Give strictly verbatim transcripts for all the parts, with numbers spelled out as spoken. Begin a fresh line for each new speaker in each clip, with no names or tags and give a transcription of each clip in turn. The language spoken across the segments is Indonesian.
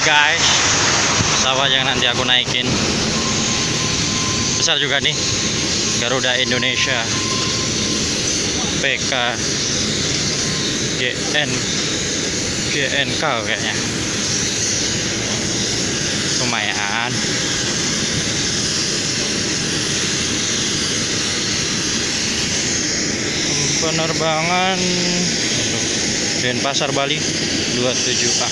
guys, pesawat yang nanti aku naikin besar juga nih, Garuda Indonesia P K G N G N K kayaknya. Lumayan. Penerbangan Denpasar Bali dua puluh tujuh A.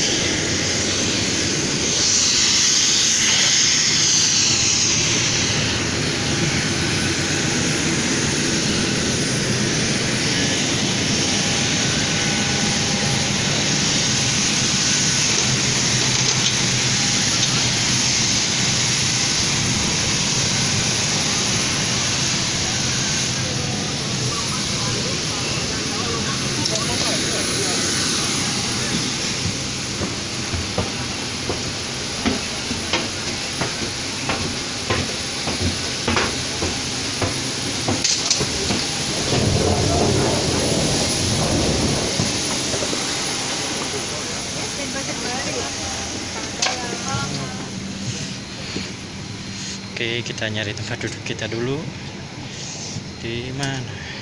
Oke, kita nyari tempat duduk kita dulu. Di mana?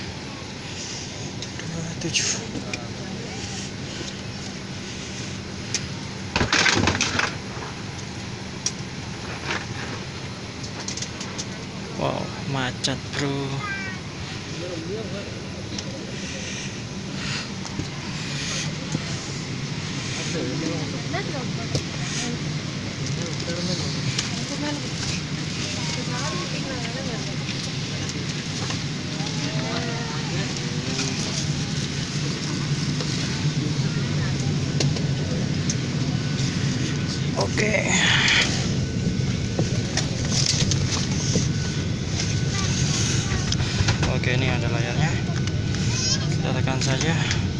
dua puluh tujuh. Wow, macet, bro. Oke. Oke, ini ada layarnya. Kita tekan saja.